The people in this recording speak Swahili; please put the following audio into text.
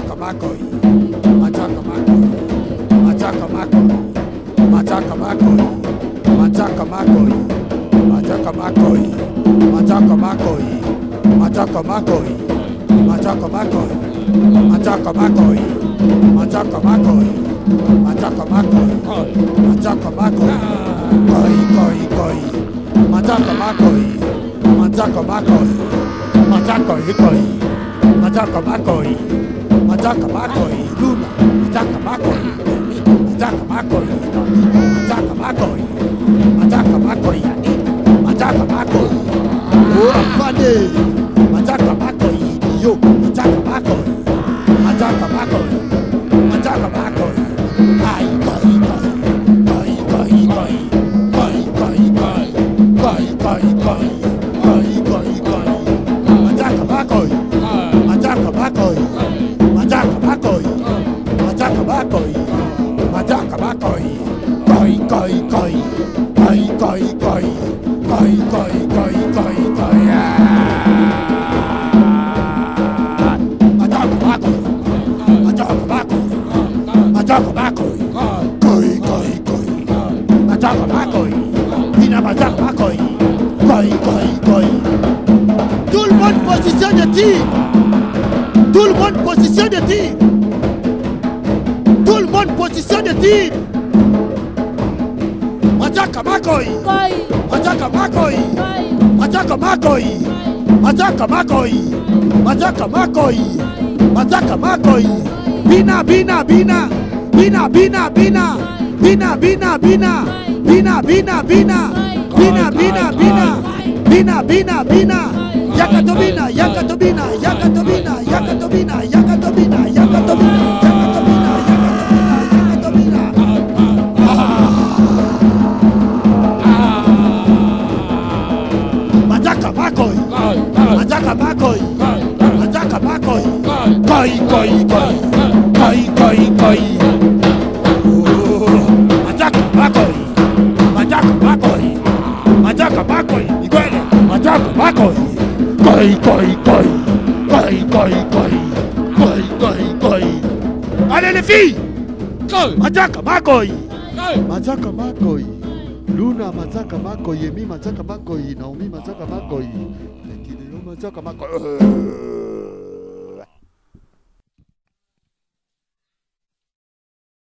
Mataka makoi, mataka makoi, mataka makoi, mataka makoi, mataka makoi, mataka makoi, mataka makoi, mataka makoi, mataka makoi, mataka makoi, mataka makoi, mataka makoi, mataka makoi, koi koi koi, mataka makoi, mataka makoi, mataka koi, mataka makoi, mataka makoi, luna, mataka makoi, mataka makoi, mataka makoi, mataka makoi, mataka makoi, oh afande, mataka makoi, yo, mataka makoi, mataka makoi, mataka makoi, ai koi koi, koi koi koi, koi koi koi, koi koi koi, koi koi koi, mataka makoi, mataka makoi, mataka makoi, mataka makoi, mataka makoi, koi koi koi, koi koi koi, koi koi koi koi koi, mataka makoi, mataka makoi, mataka makoi, koi koi koi, mataka makoi, ina mataka makoi, koi koi koi. Tout le monde position de tir. Tout le monde position de tir. Tout le monde position de tir. Mataka makoi, mataka makoi, mataka makoi, mataka makoi, mataka makoi, mataka makoi. Bina bina bina, bina bina bina, bina bina bina, bina bina bina, bina bina bina, bina bina bina. Yakatobina, yakatobina, yakatobina, yakatobina, yakatobina, yakatobina, yakatobina, yakatobina, yakatobina. Mataka makoi, mataka makoi, mataka makoi, koi koi koi, koi koi koi. Mataka makoi, mataka makoi, mataka makoi, igwele, mataka makoi. Koi koi koi, koi koi koi, koi koi koi. Allez les filles, mataka makoi, mataka makoi, Luna mataka makoi, Emi mataka makoi, Naomi mataka makoi, mataka makoi.